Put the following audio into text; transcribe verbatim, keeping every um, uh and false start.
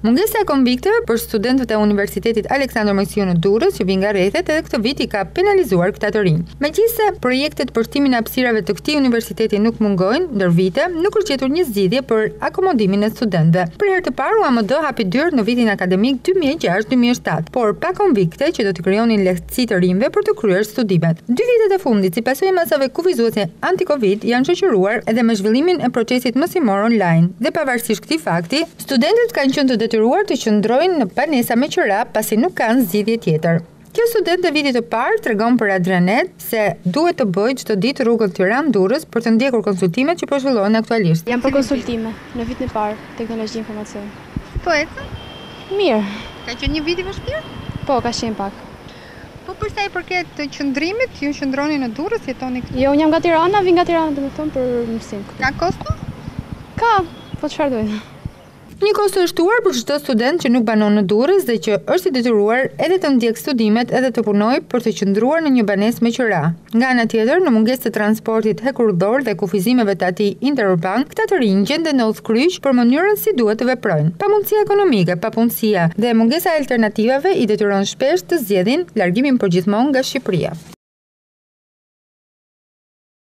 Mungesa e konvikteve për studentët e Universitetit Aleksandër Mojsiu në Durrës që vijnë nga rrethet edhe këtë vit i ka penalizuar këta të rinj. Megjithëse projektet për shtimin e hapësirave të këtij universiteti nuk mungojnë, ndër vite nuk është gjetur një zgjidhje për akomodimin e studentëve. Për herë të parë U A M D hapi dyert në vitin akademik dy mijë e gjashtë dy mijë e shtatë, por pa konvikte që do të krijonin lehtësi të rinjve për të kryer studimet. Dy vitet e fundit, si pasojë e masave kufizuese anti-Covid, janë shoqëruar edhe me zhvillimin e procesit mësimor online. Dhe pavarësisht këtij fakti, studentët kanë qenë të detyruar të qëndrojnë në banesa me qira pasi nuk kanë zgjidhje tjetër. Kjo student e vitit të parë tregon për Adrianet se duhet të bëjë çdo ditë rrugën Tiranë-Durrës për të ndjekur konsultimet që po zhvillohen aktualisht. Jam për konsultime në vitin e parë, teknologji informacion. Po ecën? Mirë. Ka qenë një vit i vështirë? Po, ka qenë pak. Po për sa i përket të qëndrimit, ju qëndroni në Durrës, jetoni këtu? Jo, unë jam nga Tirana, vi nga Tirana domethënë për mësim këtu. Ka kosto? Ka, po çfarë duhet? Një kosto e shtuar për çdo student që nuk banon në Durrës dhe që është i detyruar edhe të ndjek studimet edhe të punojë për të qëndruar në një banesë me qira. Nga ana tjetër, në mungesë të transportit hekurudhor dhe kufizimeve të atij interurban, këta të rinj gjenden në udhkryq për mënyrën si duhet të veprojnë. Pamundësia ekonomike, papunësia dhe mungesa e alternativave i detyron shpesh të zgjedhin largimin përgjithmonë nga Shqipëria.